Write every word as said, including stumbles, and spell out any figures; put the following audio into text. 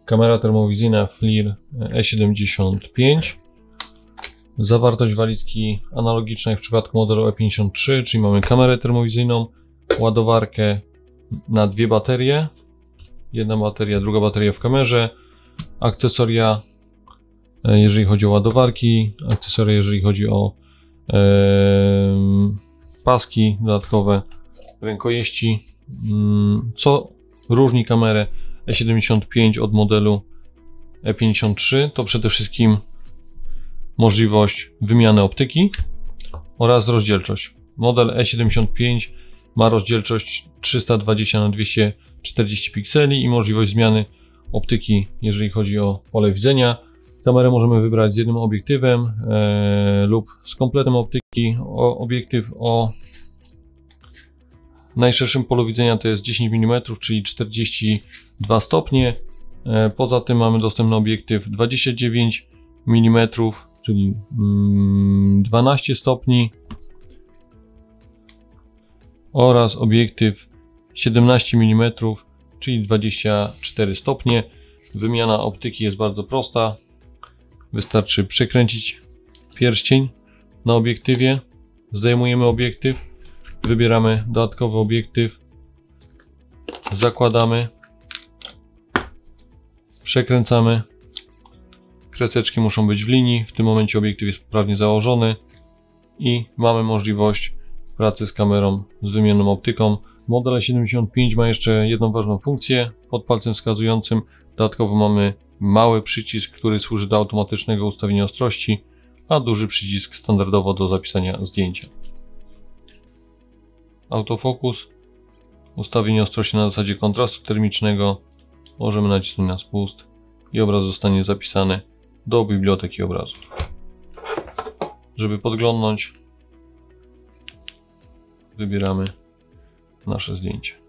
Kamera termowizyjna FLIR E siedemdziesiąt pięć. Zawartość walizki analogiczna jak w przypadku modelu E pięćdziesiąt trzy, czyli mamy kamerę termowizyjną, ładowarkę na dwie baterie. Jedna bateria, druga bateria w kamerze. Akcesoria, jeżeli chodzi o ładowarki, akcesoria, jeżeli chodzi o e, paski dodatkowe, rękojeści. Co różni kamerę E siedemdziesiąt pięć od modelu E pięćdziesiąt trzy, to przede wszystkim możliwość wymiany optyki oraz rozdzielczość. Model E siedemdziesiąt pięć ma rozdzielczość trzysta dwadzieścia na dwieście czterdzieści pikseli i możliwość zmiany optyki, jeżeli chodzi o pole widzenia. Kamerę możemy wybrać z jednym obiektywem e, lub z kompletem optyki. O, obiektyw o najszerszym polu widzenia to jest dziesięć milimetrów, czyli czterdzieści dwa stopnie. E, poza tym mamy dostępny obiektyw dwadzieścia dziewięć milimetrów, czyli mm, dwanaście stopni oraz obiektyw siedemnaście milimetrów, czyli dwadzieścia cztery stopnie. Wymiana optyki jest bardzo prosta. Wystarczy przekręcić pierścień na obiektywie, zdejmujemy obiektyw, wybieramy dodatkowy obiektyw, zakładamy, przekręcamy. Kreseczki muszą być w linii, w tym momencie obiektyw jest poprawnie założony i mamy możliwość pracy z kamerą z wymienną optyką. Model E siedemdziesiąt pięć ma jeszcze jedną ważną funkcję. Pod palcem wskazującym dodatkowo mamy mały przycisk, który służy do automatycznego ustawienia ostrości, a duży przycisk standardowo do zapisania zdjęcia. Autofokus, ustawienie ostrości na zasadzie kontrastu termicznego. Możemy nacisnąć na spust i obraz zostanie zapisany do biblioteki obrazów. Żeby podglądnąć, wybieramy nasze zdjęcie.